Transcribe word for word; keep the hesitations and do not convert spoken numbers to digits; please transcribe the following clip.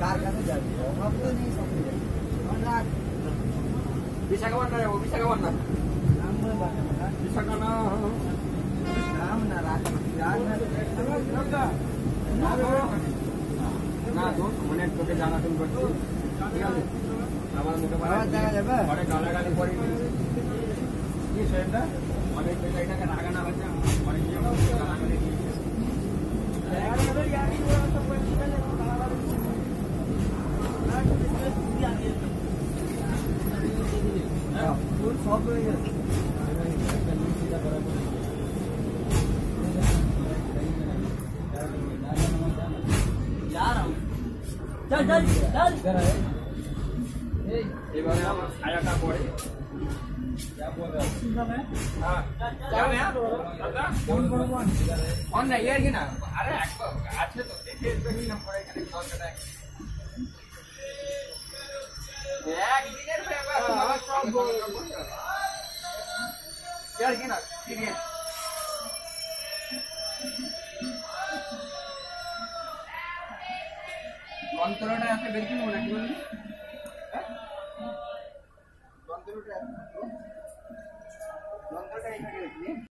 কার কাছে যাবি অভাব তো নেই সব কিছু আমরা বিশাখাপট্টনম যাবো বিশাখাপট্টনম বিশাখাপট্টনম নাম না রাখ না তো অনেক তোকে জানাশোনা করছি ঠিক আছে আমার মুখে আবার দেখা যাবে অনেক গালাগালি করি কি সেটা অনেক এটাকে রাগানো হচ্ছে অনেক গালাগালি সব হয়ে গেছে चल चल चल এবারে আমার ছায়াটা পড়ে क्या बोल रहा है हां क्या है दादा कौन कौन कौन कौन नहीं यार की ना अरे अच्छे तो देखे इसमें ना पड़े कने कौन करता है एक दिनेर पे बाबा सब बोल यार की ना ठीक है যন্ত্রটা আছে বের কি মনে কি বললি হ্যাঁ যন্ত্রটা যন্ত্রটা এখানে রেখে